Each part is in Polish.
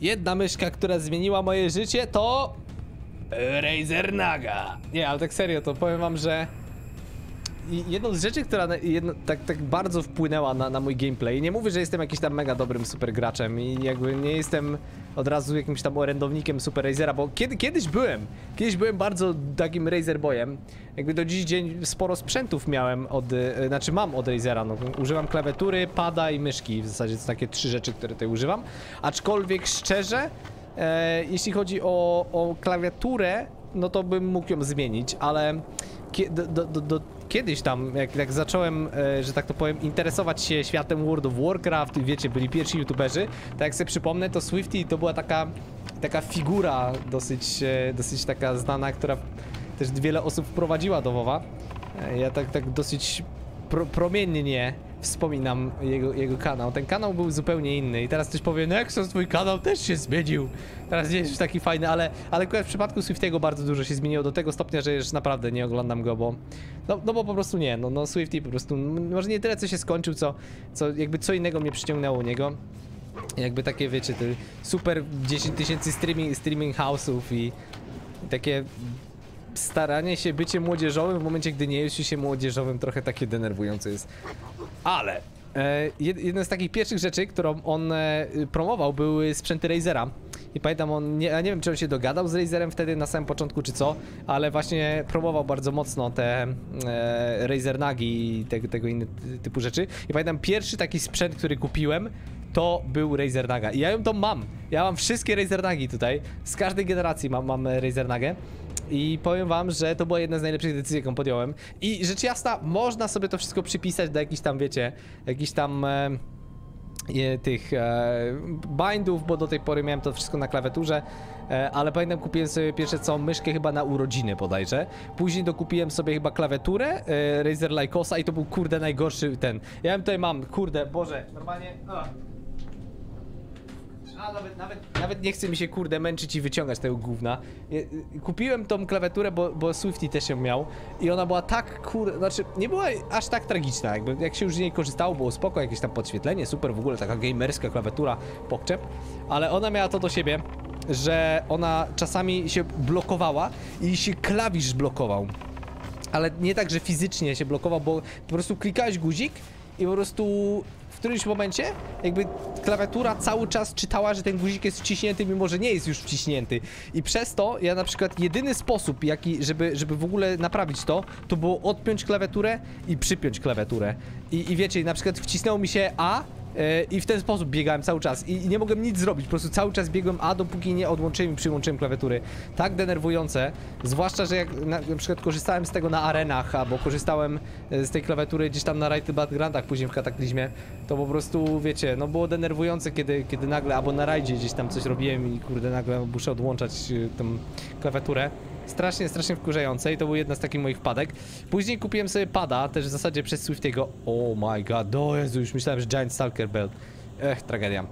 Jedna myszka, która zmieniła moje życie, to Razer Naga. Nie, ale tak serio, to powiem wam, że jedną z rzeczy, która tak bardzo wpłynęła na mój gameplay. Nie mówię, że jestem jakimś tam mega dobrym super graczem i jakby nie jestem od razu jakimś tam orędownikiem Super Razera, bo kiedyś byłem bardzo takim Razer boyem. Jakby do dziś dzień sporo sprzętów miałem mam od Razera. No, używam klawiatury, pada i myszki. W zasadzie to takie 3 rzeczy, które tutaj używam. Aczkolwiek szczerze, jeśli chodzi o klawiaturę, no to bym mógł ją zmienić, ale kiedyś tam, jak zacząłem, że tak to powiem, interesować się światem World of Warcraft, wiecie, byli pierwsi youtuberzy, tak jak sobie przypomnę, to Swifty to była taka figura dosyć taka znana, która też wiele osób wprowadziła do WoWa. Ja tak dosyć promiennie wspominam jego kanał. Ten kanał był zupełnie inny i teraz ktoś powie, Nexus, twój kanał też się zmienił. Teraz nie jest już taki fajny, ale w przypadku Swiftiego bardzo dużo się zmieniło do tego stopnia, że już naprawdę nie oglądam go, bo bo po prostu nie, no Swifty po prostu, może nie tyle co się skończył, co innego mnie przyciągnęło u niego. Jakby takie, wiecie, te super 10 000 streaming house'ów i takie staranie się bycie młodzieżowym w momencie, gdy nie jest się młodzieżowym, trochę takie denerwujące jest. Ale jedna z takich pierwszych rzeczy, którą on promował, były sprzęty Razera. I pamiętam, ja nie wiem, czy on się dogadał z Razerem wtedy na samym początku, czy co, ale właśnie promował bardzo mocno te Razer Nagi i tego inne typu rzeczy. I pamiętam, pierwszy taki sprzęt, który kupiłem, to był Razer Naga. I ja ją to mam. Ja mam wszystkie Razer Nagi tutaj. Z każdej generacji mam Razer Nagę. I powiem wam, że to była jedna z najlepszych decyzji, jaką podjąłem. I rzecz jasna, można sobie to wszystko przypisać do jakichś tam, wiecie, jakichś tam tych bindów, bo do tej pory miałem to wszystko na klawiaturze. Ale pamiętam, kupiłem sobie pierwsze co myszkę chyba na urodziny bodajże. Później dokupiłem sobie chyba klawiaturę Razer Lycosa i to był kurde najgorszy ten. Ja tutaj mam, kurde, Boże, normalnie... Nawet nie chce mi się, kurde, męczyć i wyciągać tego gówna. Kupiłem tą klawiaturę, bo Swifty też ją miał i ona była tak, kurde, znaczy nie była aż tak tragiczna, jakby jak się już z niej korzystało, było spoko, jakieś tam podświetlenie, super, w ogóle taka gamerska klawiatura, pokczep, ale ona miała to do siebie, że ona czasami się blokowała i się klawisz blokował. Ale nie tak, że fizycznie się blokował, bo po prostu klikałeś guzik i po prostu w którymś momencie jakby klawiatura cały czas czytała, że ten guzik jest wciśnięty, mimo że nie jest już wciśnięty. I przez to ja na przykład jedyny sposób, żeby w ogóle naprawić to było odpiąć klawiaturę i przypiąć klawiaturę. I wiecie, na przykład wcisnęło mi się A i w ten sposób biegałem cały czas i nie mogłem nic zrobić, po prostu cały czas biegłem A, dopóki nie odłączyłem i przyłączyłem klawiatury. Tak denerwujące, zwłaszcza, że jak na przykład korzystałem z tego na arenach, albo korzystałem z tej klawiatury gdzieś tam na Raid Battlegroundach później w Kataklizmie, to po prostu, wiecie, no było denerwujące, kiedy nagle, albo na rajdzie gdzieś tam coś robiłem i kurde nagle muszę odłączać tą klawiaturę. Strasznie wkurzające i to był jedna z takich moich wpadek. Później kupiłem sobie pada, też w zasadzie przez Swiftiego. Oh my god, o Jezu, już myślałem, że Giant Stalker Belt. Tragedia.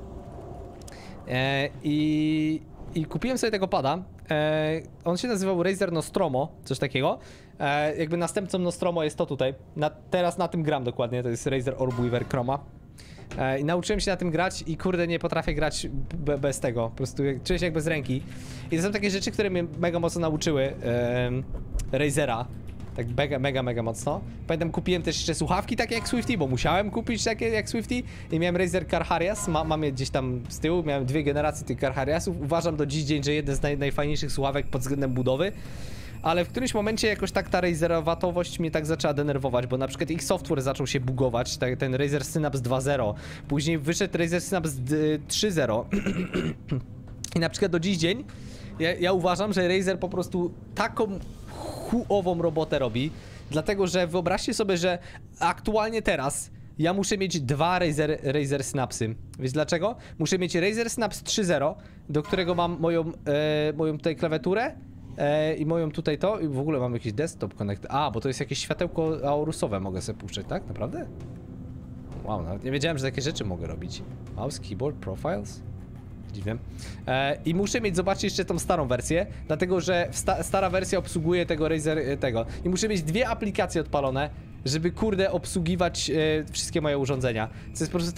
I kupiłem sobie tego pada. On się nazywał Razer Nostromo, coś takiego. Jakby następcą Nostromo jest to tutaj. Teraz na tym gram dokładnie, to jest Razer Orbweaver Chroma. I nauczyłem się na tym grać i kurde nie potrafię grać bez tego, po prostu czuję się jak bez ręki. I to są takie rzeczy, które mnie mega mocno nauczyły Razera. Tak mega mocno. Pamiętam, kupiłem też jeszcze słuchawki takie jak Swifty, bo musiałem kupić takie jak Swifty. I miałem Razer Car Harriers, mam je gdzieś tam z tyłu, miałem 2 generacje tych Car Harriesów. Uważam do dziś dzień, że jeden z najfajniejszych słuchawek pod względem budowy. Ale w którymś momencie jakoś tak ta razerowatowość mnie tak zaczęła denerwować, bo na przykład ich software zaczął się bugować, ten Razer Synapse 2.0. Później wyszedł Razer Synapse 3.0. I na przykład do dziś dzień ja uważam, że Razer po prostu taką chuową robotę robi, dlatego że wyobraźcie sobie, że aktualnie teraz ja muszę mieć 2 Razer Synapsy. Wiesz dlaczego? Muszę mieć Razer Synapse 3.0, do którego mam moją tutaj klawiaturę i moją tutaj to, i w ogóle mam jakiś desktop connect. A, bo to jest jakieś światełko aurusowe mogę sobie puszczać, tak? Naprawdę? Wow, nawet nie wiedziałem, że takie rzeczy mogę robić. Mouse, keyboard, profiles? Dziwne. I muszę mieć, zobaczcie, jeszcze tą starą wersję, dlatego że stara wersja obsługuje tego Razer, tego. I muszę mieć 2 aplikacje odpalone, żeby kurde obsługiwać wszystkie moje urządzenia. Co jest po prostu tak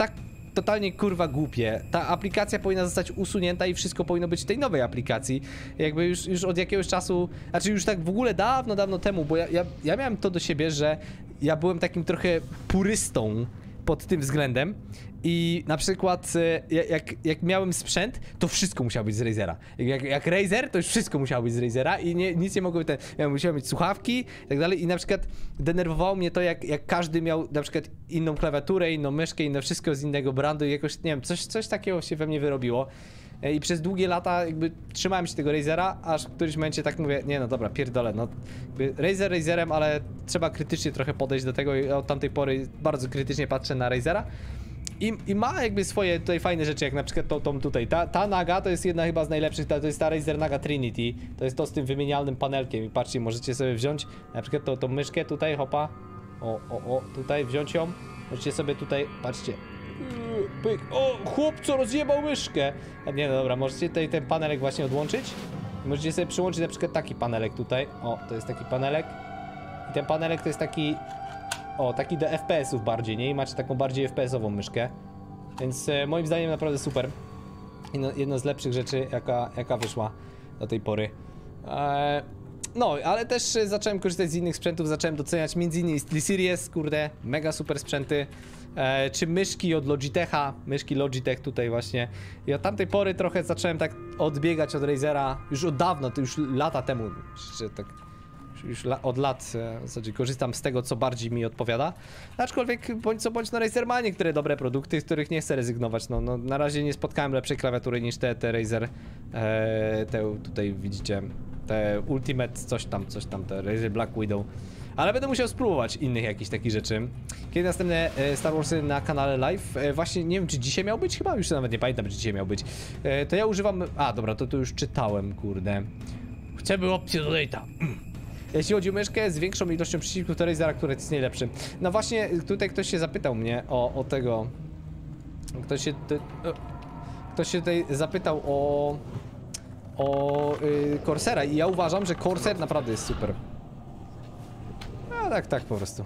totalnie kurwa głupie. Ta aplikacja powinna zostać usunięta i wszystko powinno być w tej nowej aplikacji. Jakby już od jakiegoś czasu, znaczy już tak w ogóle dawno temu, bo ja miałem to do siebie, że ja byłem takim trochę purystą pod tym względem i na przykład jak miałem sprzęt, to wszystko musiało być z Razera. Jak Razer, to już wszystko musiało być z Razera i nic nie mogło być, ja musiałem mieć słuchawki i tak dalej i na przykład denerwowało mnie to, jak każdy miał na przykład inną klawiaturę, inną myszkę, inne wszystko z innego brandu i jakoś, nie wiem, coś takiego się we mnie wyrobiło. I przez długie lata jakby trzymałem się tego Razera, aż w którymś momencie tak mówię, nie no dobra, pierdolę, no Razer Razerem, ale trzeba krytycznie trochę podejść do tego i od tamtej pory bardzo krytycznie patrzę na Razera. I ma jakby swoje tutaj fajne rzeczy, jak na przykład tą tutaj, ta Naga to jest jedna chyba z najlepszych, to jest ta Razer Naga Trinity, to jest to z tym wymienialnym panelkiem i patrzcie, możecie sobie wziąć na przykład tą myszkę tutaj, hopa, tutaj wziąć ją, możecie sobie tutaj, patrzcie, pyk, o, chłopco rozjebał myszkę, a nie, no dobra, możecie tutaj ten panelek właśnie odłączyć i możecie sobie przyłączyć na przykład taki panelek tutaj, o, to jest taki panelek i ten panelek to jest taki, o, taki do FPS-ów bardziej, nie? I macie taką bardziej FPS-ową myszkę. Więc moim zdaniem naprawdę super. Jedna z lepszych rzeczy, jaka wyszła do tej pory. No, ale też zacząłem korzystać z innych sprzętów, zacząłem doceniać m.in. SteelSeries, kurde, mega super sprzęty. Czy myszki od Logitecha, myszki Logitech tutaj właśnie. I od tamtej pory trochę zacząłem tak odbiegać od Razera, już od dawna, to już lata temu, tak... Już od lat w zasadzie korzystam z tego, co bardziej mi odpowiada. Aczkolwiek bądź co bądź, no Razer ma niektóre dobre produkty, z których nie chcę rezygnować. No na razie nie spotkałem lepszej klawiatury niż te Razer. Te tutaj widzicie, te Ultimate coś tam, te Razer Black Widow. Ale będę musiał spróbować innych jakichś takich rzeczy. Kiedy następne Star Warsy na kanale live? Właśnie nie wiem, czy dzisiaj miał być? Chyba już nawet nie pamiętam, czy dzisiaj miał być. To ja używam... A, dobra, to już czytałem, kurde. Chciałbym opcję donate'a. Jeśli chodzi o myszkę z większą ilością przycisków, to Razera, który jest najlepszy. No właśnie, tutaj ktoś się zapytał mnie o tego... Ktoś się tutaj zapytał o Corsera i ja uważam, że Corsair naprawdę jest super. A tak po prostu.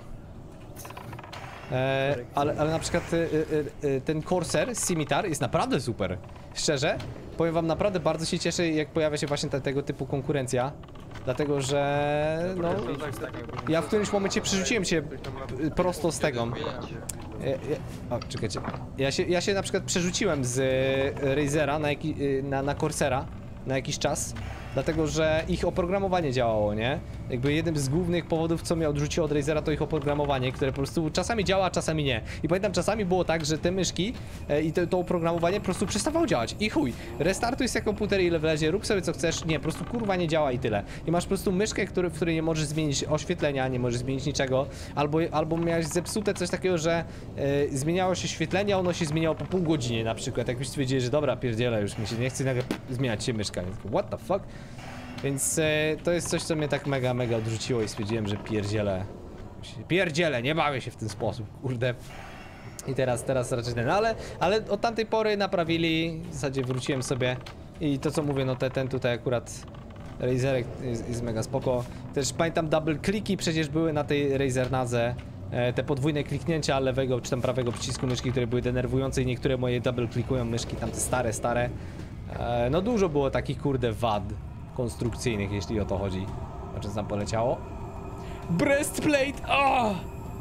Ale na przykład ten Corsair Scimitar jest naprawdę super. Szczerze, powiem wam, naprawdę bardzo się cieszę, jak pojawia się właśnie tego typu konkurencja. Dlatego, że no, ja w którymś momencie przerzuciłem się prosto z tego. O, czekajcie. Ja się na przykład przerzuciłem z Razera na Corsera na jakiś czas. Dlatego, że ich oprogramowanie działało, nie? Jakby jednym z głównych powodów, co mnie odrzuciło od Razera, to ich oprogramowanie, które po prostu czasami działa, a czasami nie. I pamiętam, czasami było tak, że te myszki i to oprogramowanie po prostu przestawało działać. I chuj, restartuj sobie komputer, ile wlezie, rób sobie co chcesz, nie, po prostu kurwa nie działa i tyle. I masz po prostu myszkę, w której nie możesz zmienić oświetlenia, nie możesz zmienić niczego, albo miałeś zepsute coś takiego, że zmieniało się świetlenie, a ono się zmieniało po pół godziny na przykład. Jakbyś stwierdzili, że dobra, pierdziele, już mi się nie chce nagle zmieniać się myszka, więc what the fuck? Więc to jest coś, co mnie tak mega odrzuciło i stwierdziłem, że pierdzielę, nie bawię się w ten sposób, kurde. I teraz raczej ten, ale od tamtej pory naprawili, w zasadzie wróciłem sobie i to co mówię, no ten tutaj akurat Razerek jest mega spoko. Też pamiętam double kliki przecież były na tej Razer Nadze. Te podwójne kliknięcia lewego czy tam prawego przycisku myszki, które były denerwujące i niektóre moje double klikują myszki, tam te stare. No dużo było takich kurde wad konstrukcyjnych, jeśli o to chodzi. O czym tam poleciało? Breastplate! Oh!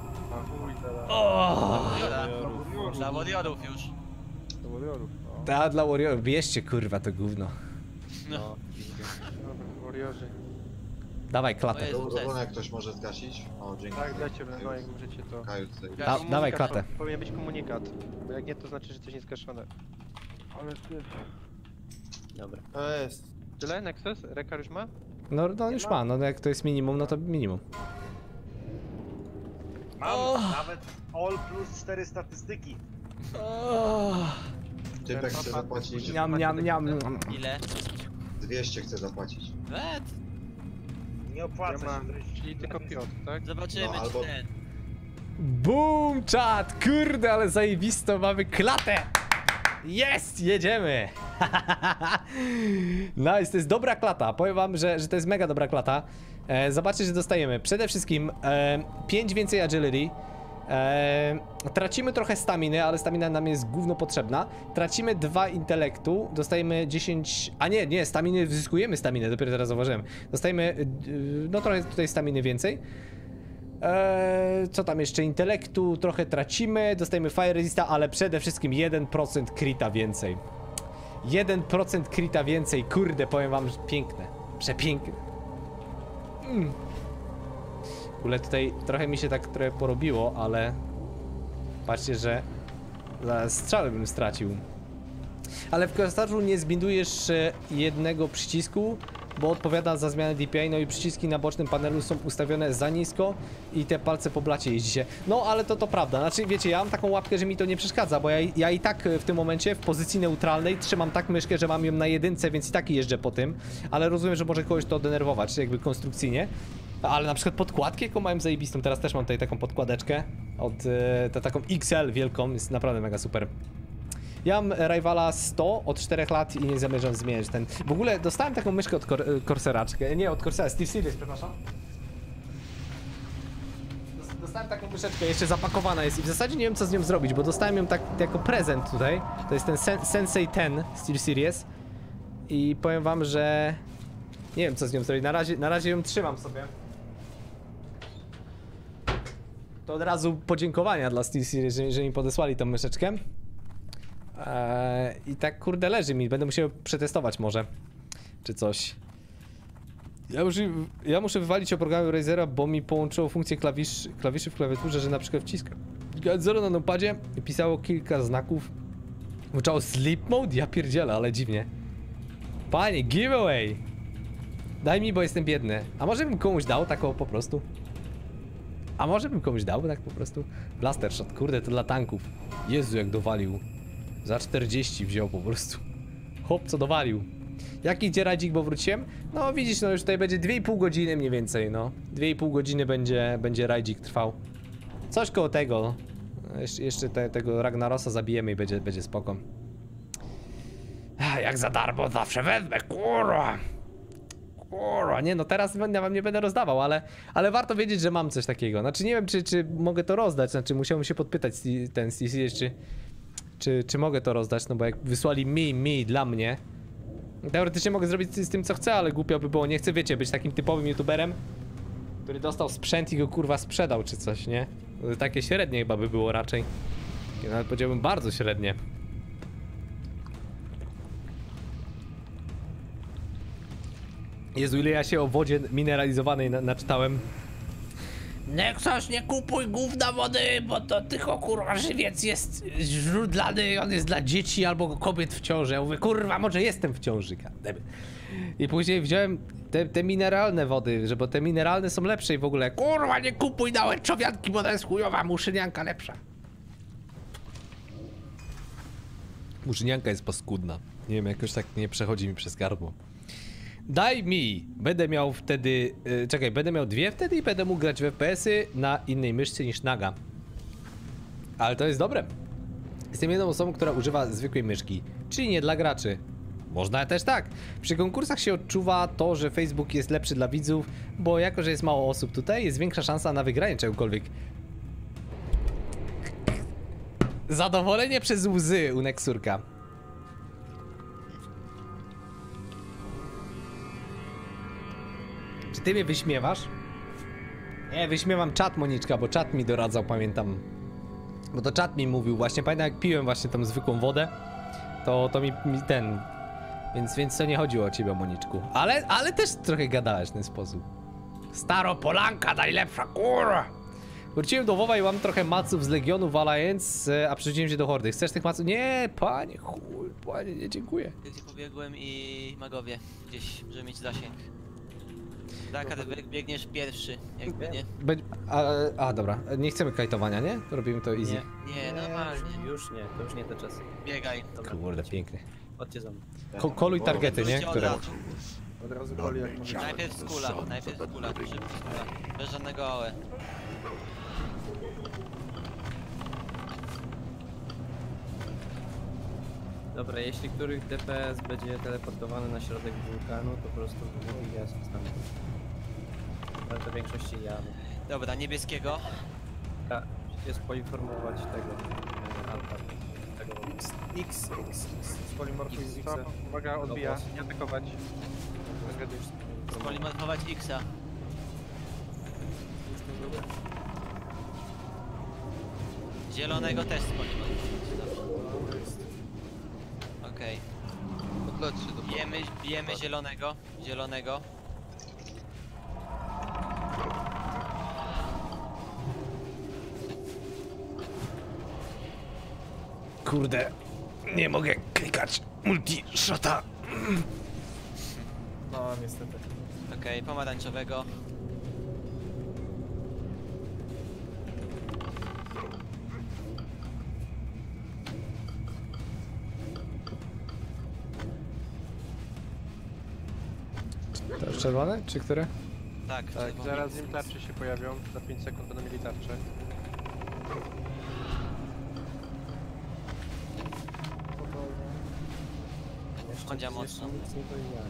Dla warriorów już. Dla warriorów, no. Ta dla warriorów, bierzcie kurwa to gówno. No. Dobra, warriorzy. Dawaj klatę. To jest- Dobrze, jak ktoś może zgasić? O, dzięki. Tak, dajcie, no jak możecie to. Kaju tutaj. Dawaj klatę. Powinien być komunikat, bo jak nie, to znaczy, że coś nieskaszone. Ale ty... Dobra. To jest. Tyle? Nexus? Rekar już ma? No już ma, no jak to jest minimum, no to minimum. Mam nawet all plus 4 statystyki. Typek chce zapłacić. Niam. Ile? 200 chce zapłacić. Wet? Nie Ja opłaca się. mam, to jest- czyli tylko Piotr, tak? Zobaczymy, No, albo- czy ten. Boom, czat! Kurde, ale zajebisto, mamy klatę! Jest! Jedziemy! Nice, to jest dobra klata. Powiem wam, że to jest mega dobra klata. Zobaczcie, że dostajemy przede wszystkim 5 więcej agility, Tracimy trochę staminy, ale stamina nam jest gówno potrzebna. Tracimy 2 intelektu, dostajemy 10... A nie, staminy, zyskujemy staminę, dopiero teraz zauważyłem. Dostajemy, no trochę tutaj staminy więcej. Co tam jeszcze? Intelektu trochę tracimy, dostajemy fire resista, ale przede wszystkim 1% krita więcej. 1% krita więcej, kurde, powiem wam, że piękne. Przepiękne. W ogóle tutaj trochę mi się tak trochę porobiło, ale patrzcie, że zaraz strzały bym stracił. Ale w korytarzu nie zbindujesz jednego przycisku, bo odpowiada za zmianę DPI, no i przyciski na bocznym panelu są ustawione za nisko i te palce po blacie jeździcie. No ale to prawda, znaczy wiecie, ja mam taką łapkę, że mi to nie przeszkadza, bo ja i tak w tym momencie w pozycji neutralnej trzymam tak myszkę, że mam ją na 1, więc i tak jeżdżę po tym, ale rozumiem, że może kogoś to denerwować, jakby konstrukcyjnie. Ale na przykład podkładkę, jaką mam zajebistą, teraz też mam tutaj taką podkładeczkę od taką XL wielką, jest naprawdę mega super. Ja mam Rivala 100 od 4 lat i nie zamierzam zmieniać ten. W ogóle dostałem taką myszkę od Corseraczkę, nie od Corsera, SteelSeries, przepraszam. Dostałem taką myszeczkę, jeszcze zapakowana jest i w zasadzie nie wiem co z nią zrobić, bo dostałem ją tak jako prezent tutaj. To jest ten Sensei 10 SteelSeries i powiem wam, że nie wiem co z nią zrobić, na razie ją trzymam sobie. To od razu podziękowania dla SteelSeries, że mi podesłali tą myszeczkę. I tak kurde leży mi, będę musiał przetestować może, czy coś. Ja muszę wywalić oprogramowanie Razera, bo mi połączyło funkcję klawiszy w klawiaturze, że na przykład wciskam 0 na numpadzie i pisało kilka znaków. Włączało sleep mode? Ja pierdzielę, ale dziwnie. Panie, giveaway! Daj mi, bo jestem biedny. A może bym komuś dał taką po prostu? A może bym komuś dał tak po prostu? Blaster shot, kurde, to dla tanków. Jezu, jak dowalił. Za 40 wziął po prostu. Hop, co dowalił. Jaki idzie rajdzik, bo wróciłem? No widzisz, no już tutaj będzie 2,5 godziny mniej więcej, no. 2,5 godziny będzie rajdzik trwał. Coś koło tego. Jeszcze tego Ragnarosa zabijemy i będzie spoko. Jak za darmo zawsze wezmę, kurwa. Kurwa, nie no teraz ja wam nie będę rozdawał, ale warto wiedzieć, że mam coś takiego. Znaczy nie wiem, czy mogę to rozdać, znaczy musiałem się podpytać ten SteelSeries, czy mogę to rozdać, no bo jak wysłali dla mnie. Teoretycznie mogę zrobić z tym co chcę, ale głupio by było, nie chcę, wiecie, być takim typowym youtuberem, który dostał sprzęt i go kurwa sprzedał czy coś, nie? Takie średnie chyba by było raczej. Ja nawet powiedziałbym bardzo średnie. Jezu, ile ja się o wodzie mineralizowanej naczytałem. Nexus, nie kupuj gówna wody, bo to tylko kurwa żywiec jest źródlany, on jest dla dzieci albo kobiet w ciąży. Ja mówię, kurwa, może jestem w ciąży. I później wziąłem te mineralne wody, bo te mineralne są lepsze i w ogóle, kurwa, nie kupuj na łęczowianki, bo to jest chujowa, muszynianka lepsza. Muszynianka jest paskudna. Nie wiem, jakoś tak nie przechodzi mi przez gardło. Daj mi! Będę miał wtedy... czekaj, będę miał 2 wtedy i będę mógł grać w FPS-y na innej myszce niż Naga. Ale to jest dobre. Jestem jedną osobą, która używa zwykłej myszki, czyli nie dla graczy. Można też tak. Przy konkursach się odczuwa to, że Facebook jest lepszy dla widzów, bo jako, że jest mało osób tutaj, jest większa szansa na wygranie czegokolwiek. Zadowolenie przez łzy u Nexurka. Czy ty mnie wyśmiewasz? Nie, wyśmiewam czat, Moniczka, bo czat mi doradzał, pamiętam. Bo to czat mi mówił właśnie, pamiętam jak piłem właśnie tą zwykłą wodę, to mi ten... Więc to nie chodziło o ciebie, Moniczku. Ale też trochę gadałeś w ten sposób. Staropolanka najlepsza, kurwa! Wróciłem do WoWa i mam trochę maców z Legionów Alliance, a przerzuciłem się do Hordy. Chcesz tych maców? Nie, panie, chuj, panie, nie, dziękuję. Gdzie pobiegłem i magowie gdzieś, żeby mieć zasięg. Tak, ale biegniesz pierwszy, jakby nie. Dobra, nie chcemy kajtowania, nie? Robimy to easy. Nie, normalnie. Już nie, to już nie te czasy. Biegaj. Kurde, pięknie. Chodźcie za mną. Koluj targety, nie? Od Które... razu. Od razu goli jak mówię. Najpierw skula, szybko skula. Bez żadnego AOE. Dobra, jeśli któryś DPS będzie teleportowany na środek wulkanu, to po prostu mówi jest stamtąd. Ale to w większości ja. Dobra, niebieskiego. A, jest poinformować tego altar. Tego X. Spolimorfiz X. Uwaga, odbija, Dobra. nie atakować. Spolimorfować X-a. Zielonego też spolimorfować. Dobrze. Okej. Odleć się do Bijemy zielonego. Zielonego. Kurde, nie mogę klikać multi-shota. No niestety. Okej, pomarańczowego. To już czerwone, czy które? Tak, Tak, czerwony. zaraz im tarcze się pojawią, za 5 sekund będą mieli tarczę. Chodzia mocno. Nic nie powiedziałem.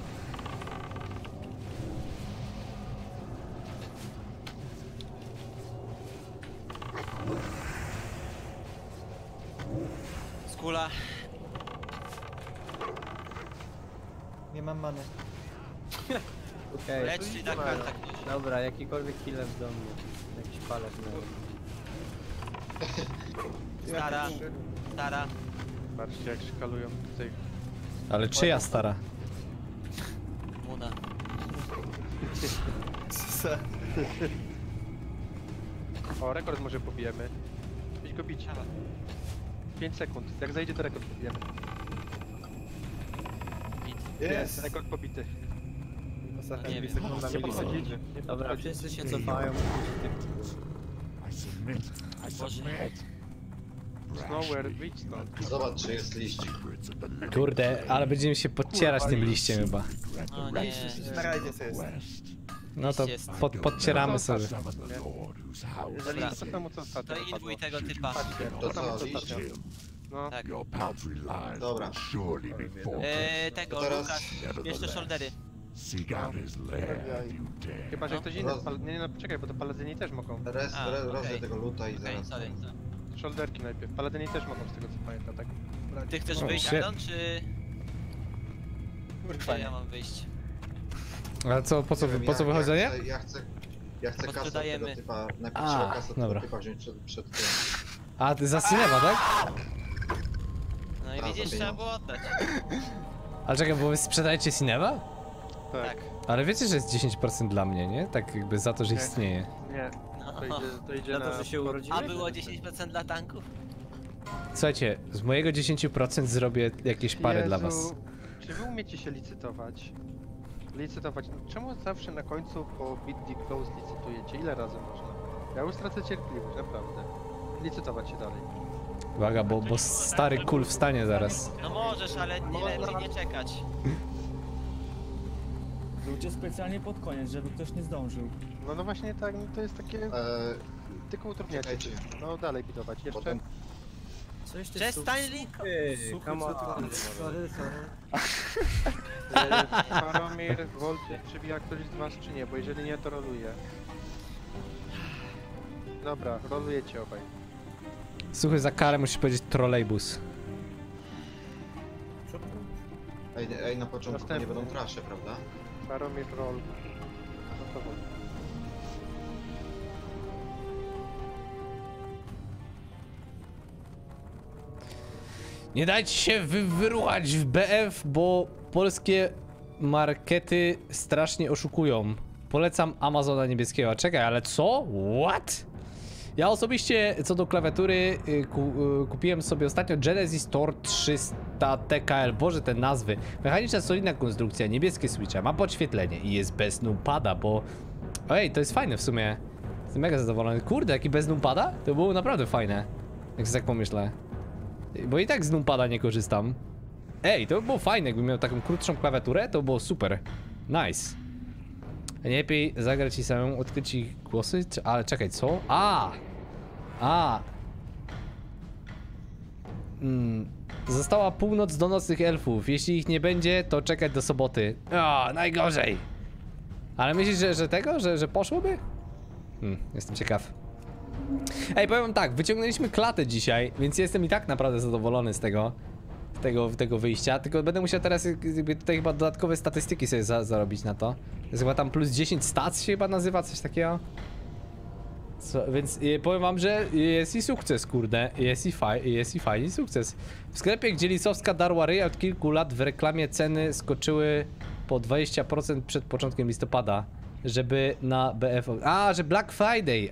Skula. Nie mam many. Okej, Lecz i tak karta ktoś. dobra, jakikolwiek killer do mnie. Jakiś palec na Stara. Stara. Patrzcie jak szkalują tutaj. Ale czyja stara? Muna. O, rekord może pobijemy. Idź go bić. 5 sekund, jak zajdzie to rekord pobijemy. Jest, rekord pobity. Ostatnie nie 2 wiem. sekundy Nie mieli podchodzić. sekundy. Nie Dobra, podchodzić. wszyscy się cofają. Boże. Nowhere, wyjdź stąd. Zobacz, czy jest liść. Kurde, ale będziemy się podcierać tym liściem chyba. O nie. Na rajdzie co jest. No to podcieramy sobie. Jeżeli Dobra. to samo co ostatnio. To inwuj tego typa. To co, liść? No, Tak. Dobra. Tego, To teraz- Lukas. Jeszcze shouldery. chyba że No. ktoś inny. Nie, no poczekaj, bo to paladyni też mogą. okej. Rozdaj tego luta i Okej, zaraz. sorry. Shoulderki najpierw. Paladyni też mogą z tego co pamiętam, tak? Ty chcesz O, wyjść, shit. Iron, czy... Kurwa, Czy ja mam wyjść? Ale co, po co, Nie wiem, po co wychodzenie? Ja chcę kasę od Posprzedajemy. tego typa. Najpierw A, trzeba kasę od dobra. tego typa wziąć przed tym. A, ty za Cinewa, tak? No i Tak, widzisz, za trzeba pieniądze. było oddać. Ale czekaj, bo wy sprzedajecie Cinewa? Tak. Ale wiecie, że jest 10% dla mnie, nie? Tak jakby za to, że Nie. istnieje. Nie, No. to idzie Za na... to, że się urodziłeś? A było 10% dla tanków? Słuchajcie, z mojego 10% zrobię jakieś parę dla was. Jezu, czy wy umiecie się licytować? Licytować. Czemu zawsze na końcu po Beat the Close licytujecie? Ile razy można? Ja już tracę cierpliwość, naprawdę. Licytować się dalej. Uwaga, bo stary kul wstanie zaraz. No możesz, ale nie lepiej nie czekać. Ludzie specjalnie pod koniec, żeby ktoś nie zdążył. No właśnie tak, no to jest takie... Tylko utrudniacie. Czekajcie. No dalej bitować. Jeszcze... Potem Coś ty Przestań link! come on. Sorry. Faromir, Volt, przybija ktoś z was czy nie? Bo jeżeli nie, to roluje. Dobra, rolujecie obaj. Słuchaj, za karę musisz powiedzieć trolejbus. Ej, na początku to nie Następny. będą trasze, prawda? Faromir, roll. No to Volt. Nie dajcie się wyruchać w BF, bo polskie markety strasznie oszukują. Polecam Amazona niebieskiego. Czekaj, ale co? What? Ja osobiście co do klawiatury kupiłem sobie ostatnio Genesis Tor 300 TKL. Boże, te nazwy. Mechaniczna, solidna konstrukcja, niebieskie switche, ma podświetlenie i jest bez numpada, bo... Ej, to jest fajne w sumie. Jestem mega zadowolony. Kurde, jaki bez numpada? To było naprawdę fajne. Jak sobie tak pomyślę. Bo i tak z numpada nie korzystam. Ej, to by było fajne, jakbym miał taką krótszą klawiaturę, to było super. Nice. Nie lepiej zagrać i samemu odkryć ich głosy? Ale czekaj, co? Została północ do nocnych elfów. Jeśli ich nie będzie, to czekać do soboty. Najgorzej. Ale myślisz, że tego? Że poszłoby? Jestem ciekaw. Ej, powiem wam tak, wyciągnęliśmy klatę dzisiaj, więc jestem i tak naprawdę zadowolony z tego wyjścia, tylko będę musiał teraz jakby tutaj chyba dodatkowe statystyki sobie zarobić na to. To jest chyba tam plus 10 stats się chyba nazywa, coś takiego. Więc powiem wam, że jest i sukces, kurde, jest i fajny sukces. W sklepie, gdzie Lisowska darła ryja od kilku lat, w reklamie ceny skoczyły po 20% przed początkiem listopada, żeby na BF... A, że Black Friday,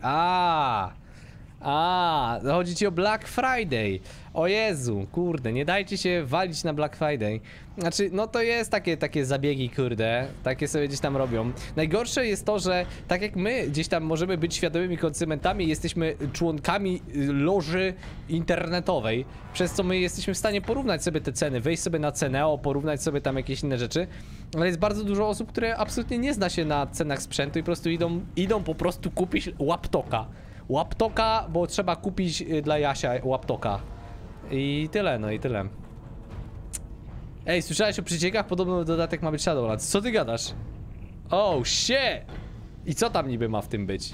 chodzi ci o Black Friday. O Jezu, kurde, nie dajcie się walić na Black Friday. Znaczy, no to jest takie zabiegi, kurde, takie sobie gdzieś tam robią. Najgorsze jest to, że tak jak my gdzieś tam możemy być świadomymi konsumentami, jesteśmy członkami loży internetowej, przez co my jesteśmy w stanie porównać sobie te ceny, wejść sobie na Ceneo, porównać sobie tam jakieś inne rzeczy, ale jest bardzo dużo osób, które absolutnie nie zna się na cenach sprzętu i po prostu idą po prostu kupić łaptoka, bo trzeba kupić dla Jasia łaptoka. I tyle, no i tyle. Ej, słyszałeś o przeciekach? Podobno dodatek ma być Shadowlands. Co ty gadasz? Oh shit! I co tam niby ma w tym być?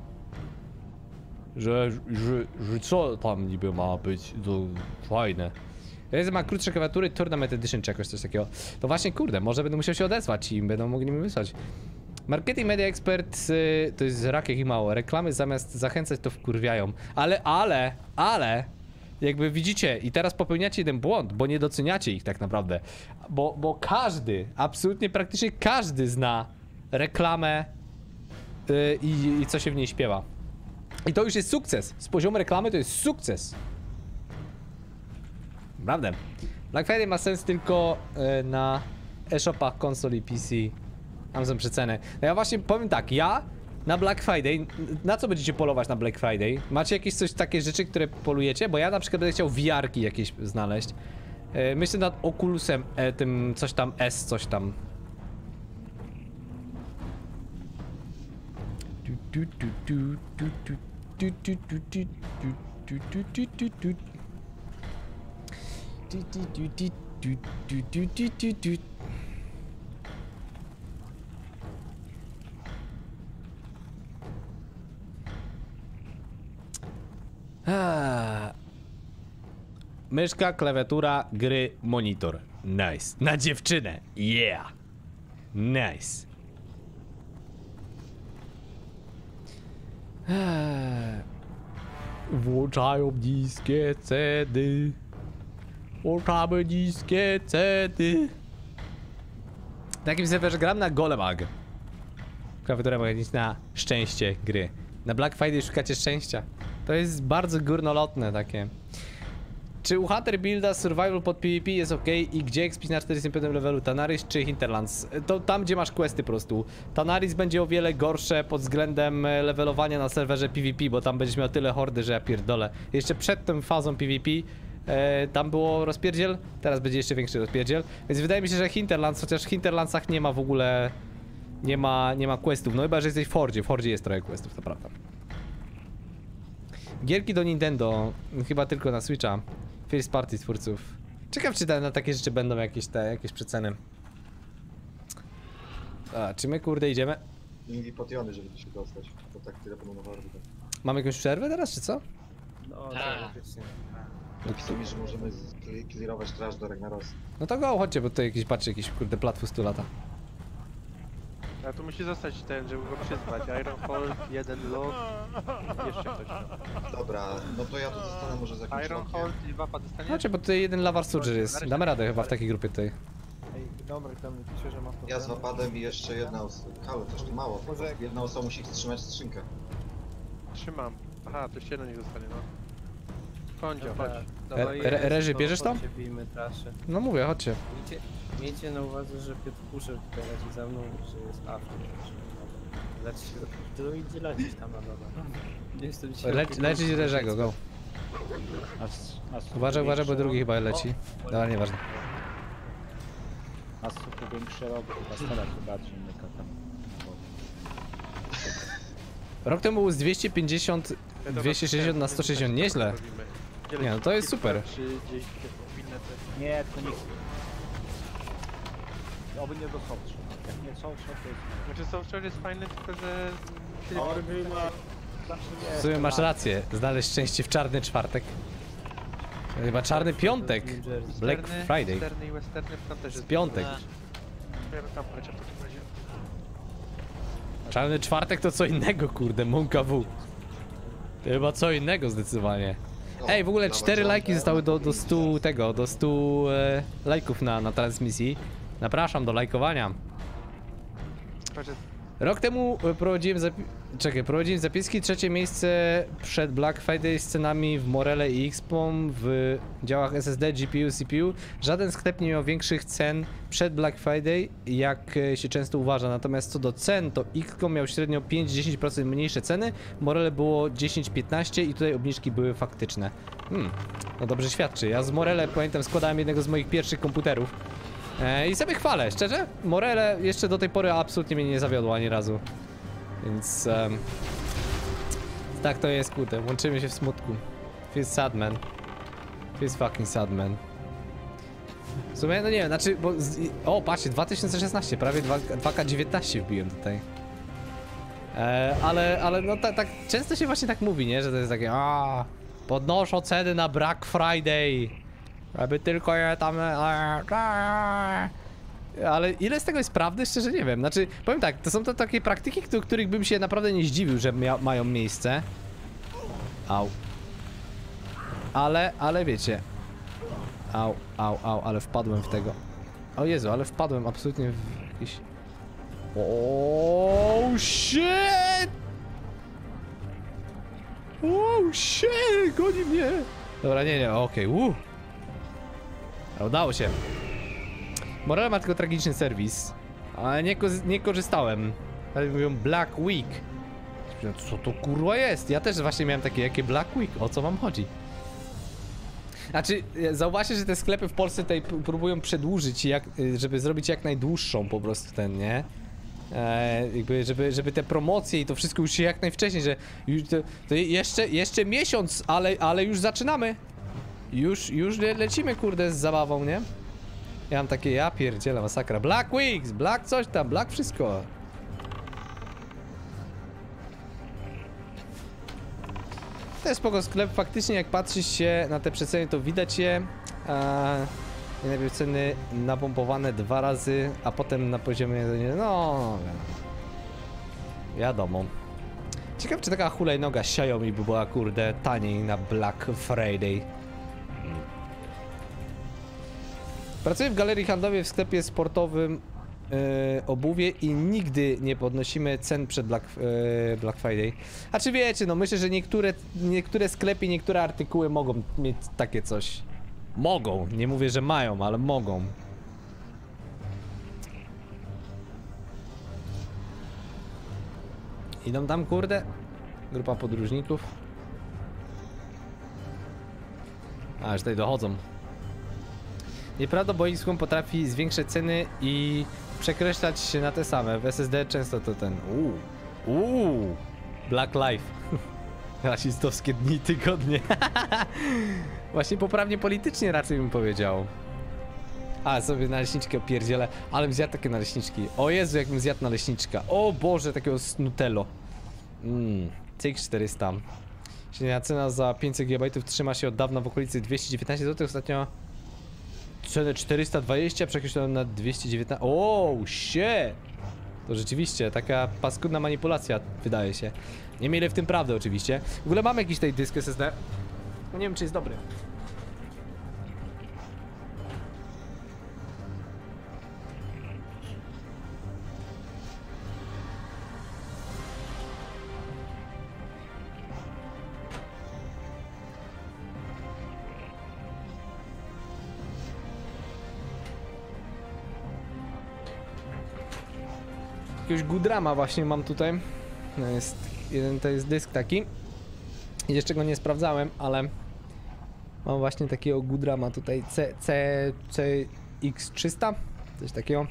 Że co tam niby ma być? To fajne. Jest ma krótsze klawiatury, Tournament Edition czy jakoś coś takiego. To właśnie, kurde, może będę musiał się odezwać i będą mogli mi wysłać. Marketing Media Expert to jest rak jak i mało. Reklamy zamiast zachęcać to wkurwiają. Ale jakby widzicie i teraz popełniacie jeden błąd, bo nie doceniacie ich tak naprawdę. Bo każdy, absolutnie praktycznie każdy zna reklamę i co się w niej śpiewa. I to już jest sukces. Z poziomu reklamy to jest sukces. Naprawdę. Black Friday ma sens tylko na e-shopach konsol i PC. Tam są przeceny. No ja właśnie powiem tak, ja na Black Friday, na co będziecie polować na Black Friday? Macie jakieś takie rzeczy, które polujecie? Bo ja na przykład będę chciał VR-ki jakieś znaleźć. Myślę nad Oculusem, tym coś tam S, coś tam. Myszka, klawiatura, gry, monitor. Nice. Na dziewczynę. Yeah. Nice. Włączają niskie ceny. Włączamy niskie ceny. W takim serwerze gram na Golemag. Klawiatura mechaniczna, szczęście gry. Na Black Friday szukacie szczęścia. To jest bardzo górnolotne takie. Czy u Hunter Builda survival pod PvP jest ok i gdzie expić na 45 levelu? Tanaris czy Hinterlands? To tam gdzie masz questy po prostu. Tanaris będzie o wiele gorsze pod względem levelowania na serwerze PvP, bo tam będziesz miał tyle hordy, że ja pierdolę. Jeszcze przed tą fazą PvP tam było rozpierdziel, teraz będzie jeszcze większy rozpierdziel. Więc wydaje mi się, że Hinterlands, chociaż w Hinterlandsach nie ma w ogóle... Nie ma questów, no chyba, że jesteś w Hordzie. W Hordzie jest trochę questów, to prawda. Gierki do Nintendo, chyba tylko na Switcha. First party twórców. Ciekaw, czy na takie rzeczy będą jakieś przeceny. A, czy my kurde idziemy? Indie potiony, żeby tu się dostać. To tak tyle podobno. Mamy jakąś przerwę teraz, czy co? No, teoretycznie. Napisał mi, że możemy clearować trash do Ragnaros. No to go, chodźcie, bo tutaj jakiś, patrzcie, jakiś kurde platfus tu lata. A tu musi zostać ten, żeby go przyzwać. Ironhold, jeden log, jeszcze ktoś. Dobra, no to ja tu zostanę może za jakimś Ironhold i wapa dostanie. Chodźcie, bo tutaj jeden Lavar Surger jest. Damy radę chyba w takiej grupie tutaj. Ej, dobra, tam pisze, że ma Ja z wapadem i jeszcze jedna osoba. Halo, coś tu mało. Może- Jedna osoba musi trzymać skrzynkę. Trzymam. Aha, to jeszcze jeden niech zostanie, no. Kondzio, Dobra, chodź. dawaj, Reży, bierzesz to? chodźcie, bijmy traszę. No mówię, chodźcie. Miejcie na uwadze, że Piotr Puszer tutaj leci za mną, że jest after. Leci się Ty idzie lecieć tam na dole. Nie jestem dzisiaj... Lecić Reżego, go. Uważaj, bo drugi chyba leci. Dobra, nieważne. A super większy rok, chyba stara chyba innego tam. Rok temu był z 250, 260 na 160, nieźle. Nie, no to jest super. Czy gdzieś powinny te... Nie, to nikt. Oby nie do Softshore. Jak nie Softshore to jest... Znaczy Softshore jest fajny, tylko że... Orby ma... Znaczy nie. W sumie masz rację, znaleźć szczęście w czarny czwartek. Chyba czarny piątek. New Jersey. Black Friday. Westerny i westerny tam też Z jest. piątek. Ja bym tam poleciał w takim razie. Czarny czwartek to co innego, kurde, Monka W. To chyba co innego zdecydowanie. Ej, w ogóle 4 lajki zostały do 100 tego, do 100 lajków na transmisji. Zapraszam do lajkowania. Patrzę, Rok temu prowadziłem zapiski, trzecie miejsce przed Black Friday z cenami w Morele i XCOM w działach SSD, GPU, CPU. Żaden sklep nie miał większych cen przed Black Friday, jak się często uważa. Natomiast co do cen, to XCOM miał średnio 5-10% mniejsze ceny, Morele było 10-15 i tutaj obniżki były faktyczne. No dobrze świadczy. Ja z Morele, pamiętam, składałem jednego z moich pierwszych komputerów. I sobie chwalę, szczerze, Morele jeszcze do tej pory absolutnie mnie nie zawiodło ani razu. Więc tak to jest, kurde, łączymy się w smutku. Feels sad, man. Feels fucking sad, man. W sumie, no nie wiem, znaczy, bo... O, patrzcie, 2016, prawie 2K19 wbiłem tutaj. Ale no tak często się właśnie tak mówi, nie? Że to jest takie, podnoszą ceny na Black Friday. Aby tylko je tam... Ale ile z tego jest prawdy? Szczerze nie wiem. Znaczy, powiem tak, to są to takie praktyki, do których bym się naprawdę nie zdziwił, że mają miejsce. Au. Ale wiecie. Au, ale wpadłem w tego. O Jezu, ale wpadłem absolutnie w jakiś... Oh shit! Oh shit! Goni mnie! Dobra, nie, okej, udało się. Morale ma tylko tragiczny serwis, ale nie korzystałem. Ale mówią Black Week. Co to kurwa jest? Ja też właśnie miałem takie, jakie Black Week, o co wam chodzi? Znaczy, zauważcie, że te sklepy w Polsce tutaj próbują przedłużyć, żeby zrobić jak najdłuższą po prostu ten, nie? Jakby, żeby te promocje i to wszystko już się jak najwcześniej, że już to jeszcze miesiąc, ale już zaczynamy. Już lecimy, kurde, z zabawą, nie? Ja mam takie, ja pierdzielę, masakra. Black Weeks, Black coś tam, Black wszystko. To jest spoko sklep, faktycznie jak patrzy się na te przeceny, to widać je. Najpierw ceny napompowane 2 razy, a potem na poziomie, no wiadomo. Ciekawe, czy taka hulajnoga Xiaomi by była, kurde, taniej na Black Friday. Pracuję w galerii handlowej w sklepie sportowym obuwie i nigdy nie podnosimy cen przed Black Friday. A czy wiecie, no myślę, że niektóre sklepy, niektóre artykuły mogą mieć takie coś. Mogą, nie mówię, że mają, ale mogą. Idą tam, kurde, grupa podróżników. A, już tutaj dochodzą. Nieprawda, bo XCOM potrafi zwiększać ceny i przekreślać się na te same. W SSD często to ten... Black Life. Rasistowskie dni, tygodnie. Właśnie poprawnie politycznie raczej bym powiedział. A, sobie naleśniczki opierdzielę. Ale bym zjadł takie naleśniczki. O Jezu, jakbym zjadł naleśniczka. O Boże, takiego z Nutello. Cyk 400. Średnia cena za 500 GB trzyma się od dawna w okolicy 219 zł. Ostatnio cenę 420 przekreślono na 219. O, shit! To rzeczywiście taka paskudna manipulacja, wydaje się. Nie mieli w tym prawdy oczywiście. W ogóle mamy jakiś tutaj dysk SSD. No nie wiem, czy jest dobry. Jakiegoś Goodrama właśnie mam tutaj. To jest dysk taki. I jeszcze go nie sprawdzałem, ale mam właśnie takiego Goodrama tutaj CX300. Coś takiego.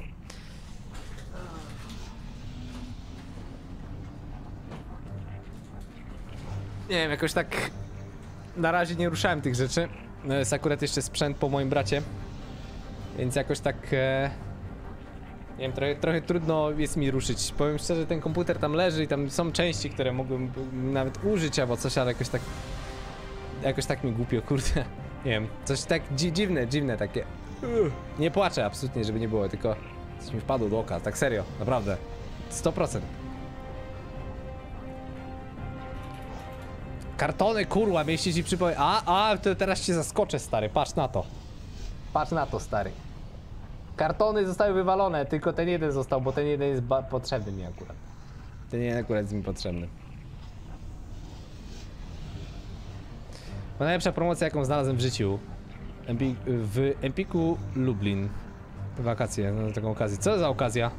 Nie wiem, jakoś tak na razie nie ruszałem tych rzeczy. Jest akurat jeszcze sprzęt po moim bracie. Więc jakoś tak Nie wiem, trochę trudno jest mi ruszyć. Powiem szczerze, ten komputer tam leży i tam są części, które mogłem nawet użyć albo coś, ale jakoś tak mi głupio, kurde. Nie wiem, coś tak dziwne takie. Nie płaczę absolutnie, żeby nie było, tylko coś mi wpadło do oka, tak serio, naprawdę. 100%. Kartony, kurwa, mieście ci przypomnę. To teraz cię zaskoczę, stary, patrz na to. Patrz na to, stary. Kartony zostały wywalone, tylko ten jeden został, bo ten jeden jest potrzebny mi akurat. Ten jeden akurat jest mi potrzebny. Najlepsza promocja, jaką znalazłem w życiu. W Empiku Lublin. Wakacje, no taką okazję. Co za okazja?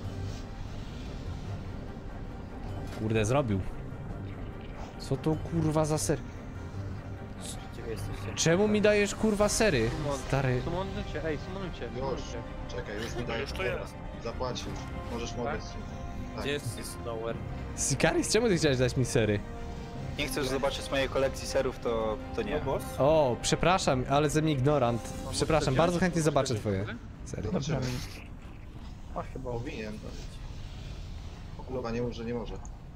Kurde, zrobił. Co to kurwa za ser? Gdzie wy jesteście? Czemu mi dajesz kurwa sery? Stary. Sumonujcie, sumonujcie. Już, czekaj, już mi dajesz. Dobra, zapłacił. Możesz mu oddać. Tak. Gdzie jest Nowhere? Sikaris, czemu ty chciałeś dać mi sery? Nie chcesz zobaczyć mojej kolekcji serów, to nie. boss? O, przepraszam, ale ze mnie ignorant. Przepraszam, bardzo chętnie zobaczę twoje sery. Zobaczymy. A chyba. Powinien. O kurwa, nie mów, że nie może.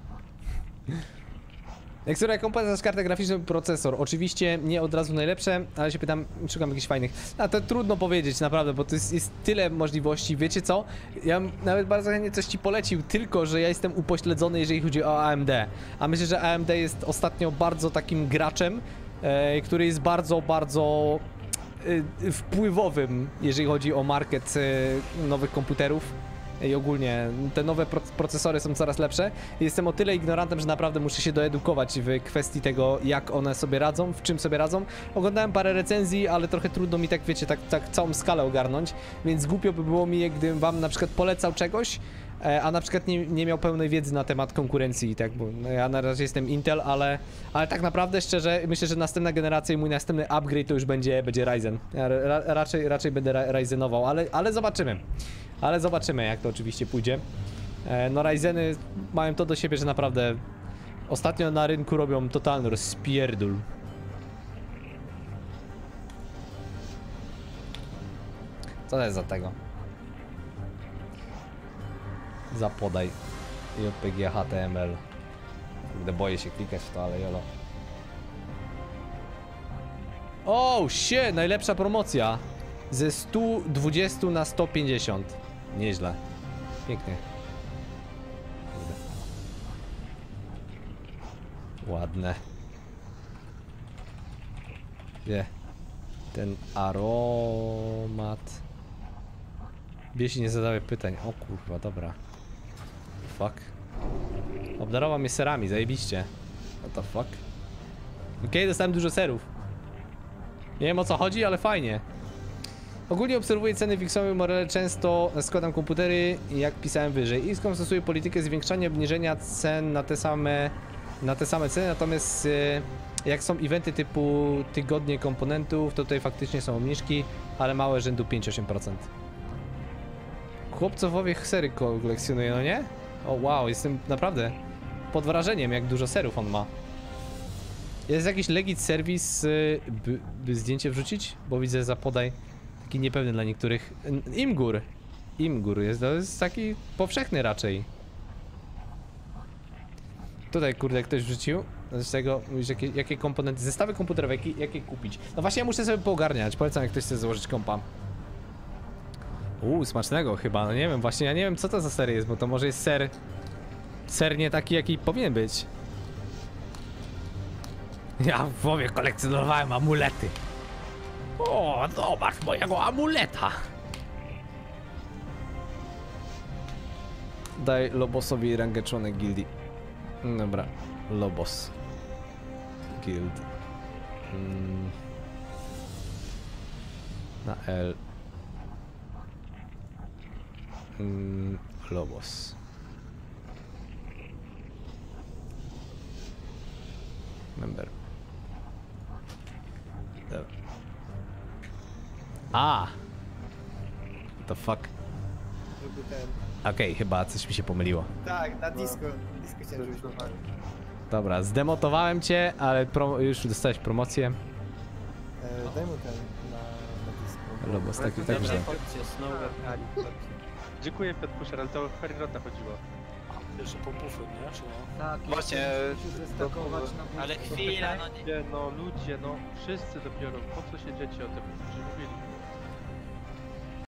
Która komponent za kartę graficzną, procesor. Oczywiście nie od razu najlepsze, ale się pytam, szukam jakichś fajnych. A to trudno powiedzieć naprawdę, bo to jest tyle możliwości. Wiecie co? Ja bym nawet bardzo chętnie coś ci polecił, tylko że ja jestem upośledzony, jeżeli chodzi o AMD. A myślę, że AMD jest ostatnio bardzo takim graczem, który jest bardzo wpływowym, jeżeli chodzi o market nowych komputerów. I ogólnie te nowe procesory są coraz lepsze. Jestem o tyle ignorantem, że naprawdę muszę się doedukować w kwestii tego, jak one sobie radzą, w czym sobie radzą. Oglądałem parę recenzji, ale trochę trudno mi tak, wiecie, tak całą skalę ogarnąć, więc głupio by było mi, gdybym wam na przykład polecał czegoś, a na przykład nie miał pełnej wiedzy na temat konkurencji, tak, bo ja na razie jestem Intel, ale tak naprawdę szczerze myślę, że następna generacja i mój następny upgrade to już będzie Ryzen. Ja raczej będę Ryzenował, ale zobaczymy. Ale zobaczymy, jak to oczywiście pójdzie. No Ryzeny mają to do siebie, że naprawdę ostatnio na rynku robią totalny rozpierdul. Co to jest za tego? Zapodaj JPG HTML. Kurde, boję się klikać w to, ale jolo. Oh shit, najlepsza promocja. Ze 120 na 150. Nieźle. Pięknie. Kurde. Ładne. Gdzie? Ten aromat. Biesi nie zadaje pytań. O kurwa, dobra. Fuck. Obdarował mnie serami, zajebiście. What the fuck? Okej, dostałem dużo serów. Nie wiem o co chodzi, ale fajnie. Ogólnie obserwuję ceny fiksowe Morele, często składam komputery, jak pisałem wyżej. ISKOM stosuje politykę zwiększania, obniżenia cen na te same ceny, natomiast jak są eventy typu tygodnie komponentów, to tutaj faktycznie są obniżki, ale małe, rzędu 5-8%. Chłopcowowie sery kolekcjonuje, no nie? O wow, jestem naprawdę pod wrażeniem, jak dużo serów on ma. Jest jakiś legit serwis, by zdjęcie wrzucić? Bo widzę, zapodaj. Taki niepewny dla niektórych. Imgur jest, to jest taki powszechny raczej. Tutaj kurde ktoś wrzucił. Z tego mówisz, jakie komponenty, zestawy komputerowe, jakie kupić. No właśnie ja muszę sobie poogarniać, polecam jak ktoś chce założyć kompa. Smacznego chyba, no nie wiem, właśnie ja nie wiem co to za ser jest, bo to może jest ser nie taki jaki powinien być. Ja w WoWie kolekcjonowałem amulety. O, zobacz mojego amuleta. Daj Lobosowi rangę członek gildii. Dobra, Lobos Guild. Na L. Lobos. Member. Dobra. What the fuck? Okej, chyba coś mi się pomyliło. Tak, na disco chciałem, żebyś Dobra, zdemotowałem cię, ale już dostałeś promocję. Daj mu ten na disco. Lobos, tak Dobra, źle. chodźcie, Nowhere, Ali, chodźcie. Dziękuję Piotr Pusher, ale to o Ferrirota chodziło. Jeszcze pompufy, nie? Czy no? Tak, Właśnie, musisz zestakować na Ale boisku. chwila, no nie. No ludzie, no wszyscy dopiero, po co się dzieci o tym? Przecież mówili.